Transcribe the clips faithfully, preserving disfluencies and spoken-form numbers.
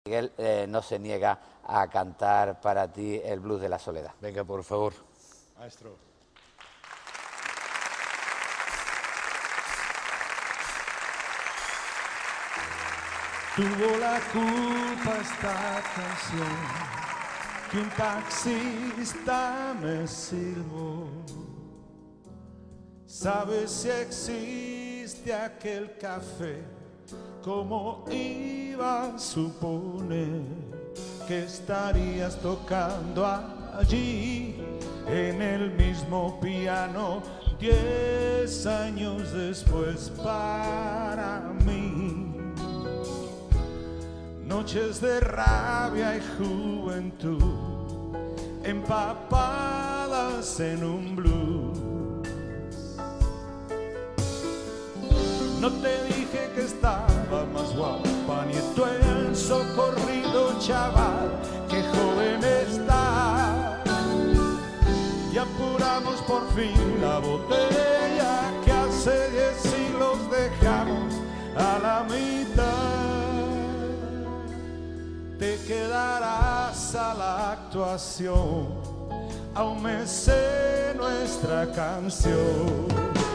Miguel eh, no se niega a cantar para ti el blues de la soledad. Venga, por favor. Maestro. Tuvo la culpa esta canción que un taxista me silbó. ¿Sabes si existe aquel café? ¿Cómo iba a suponer que estarías tocando allí en el mismo piano diez años después para mí? Noches de rabia y juventud empapadas en un blues. No te dije que estaba más guapa, ni tú el socorrido chaval, que joven está. Y apuramos por fin la botella que hace diez siglos dejamos a la mitad. Te quedarás a la actuación, aún me sé nuestra canción.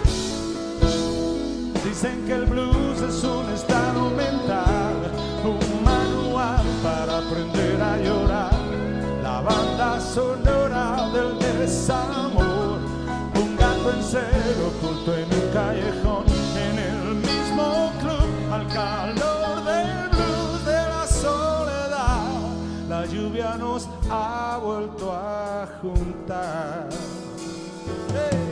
Dicen que el blues es un estado mental, un manual para aprender a llorar, la banda sonora del desamor, un gato en cero oculto en un callejón, en el mismo club, al calor del blues de la soledad, la lluvia nos ha vuelto a juntar. ¡Hey!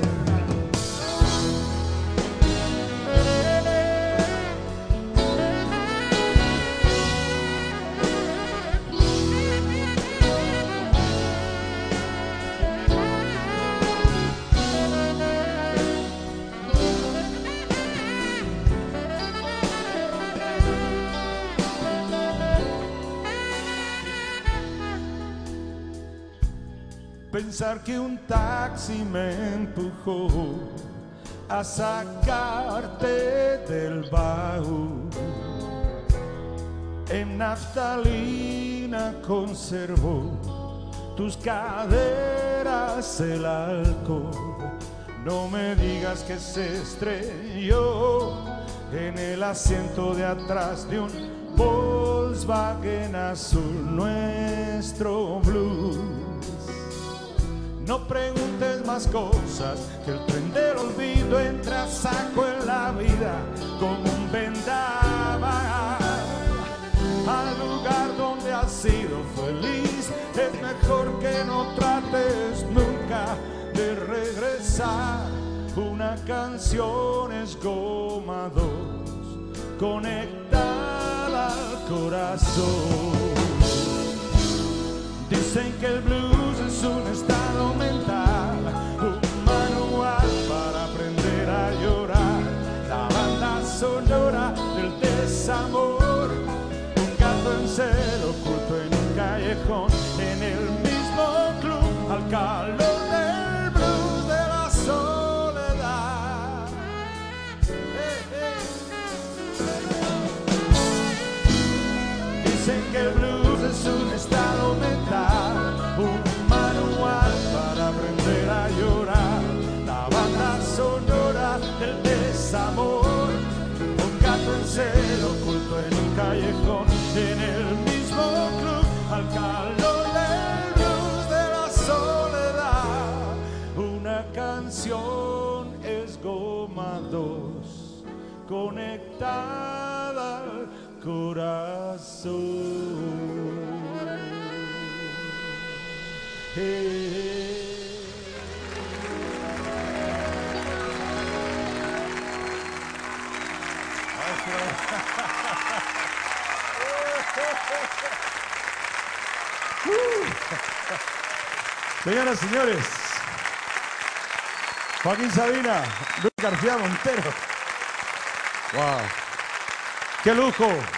Pensar que un taxi me empujó a sacarte del baúl. En naftalina conservó tus caderas el alcohol. No me digas que se estrelló en el asiento de atrás de un Volkswagen azul nuestro blues. No preguntes más cosas, que el tren del olvido entra a saco en la vida como un vendaval. Al lugar donde has sido feliz, es mejor que no trates nunca de regresar. Una canción es goma dos, conectada al corazón. Dicen que el blues es un estado mental, un manual para aprender a llorar, la banda sonora del desamor, un gato en celo oculto en un callejón, en el mismo club, al calor del blues de la soledad. Hey, hey. Dicen que el blues es un estado mental, un manual para aprender a llorar, la banda sonora del desamor, un gato en celo oculto en un callejón, en el mismo club, al calor del blues de la soledad. Una canción es goma dos, conectada al corazón. Hey. uh. Señoras y señores, Joaquín Sabina, Luis García Montero. Wow, qué lujo.